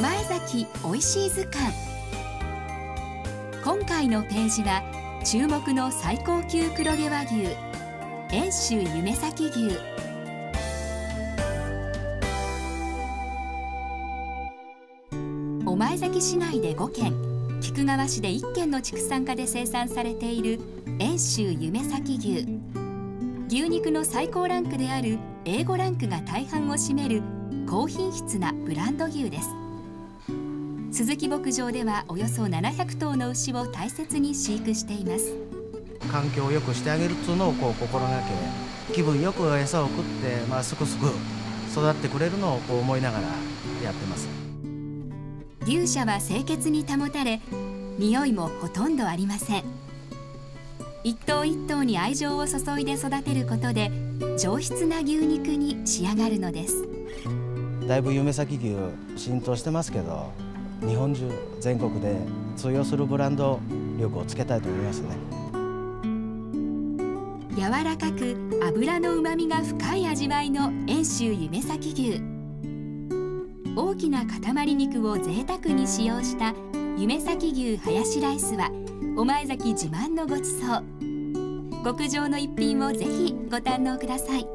前崎おいしい図鑑。今回のページは注目の最高級黒毛和牛遠州夢咲牛。御前崎市内で5軒、菊川市で1軒の畜産家で生産されている遠州夢咲牛。牛肉の最高ランクである A5 ランクが大半を占める高品質なブランド牛です。鈴木牧場ではおよそ700頭の牛を大切に飼育しています。 環境を良くしてあげるっていうのを心がけ、気分よく餌を食って、すくすく育ってくれるのを思いながらやってます。 牛舎は清潔に保たれ、匂いもほとんどありません。一頭一頭に愛情を注いで育てることで上質な牛肉に仕上がるのです。 だいぶ夢咲牛浸透してますけど、日本中全国で通用するブランド力をつけたいと思いますね。 柔らかく脂のうまみが深い味わいの遠州夢咲牛。大きな塊肉を贅沢に使用した夢咲牛ハヤシライスは御前崎自慢のごちそう。極上の一品をぜひご堪能ください。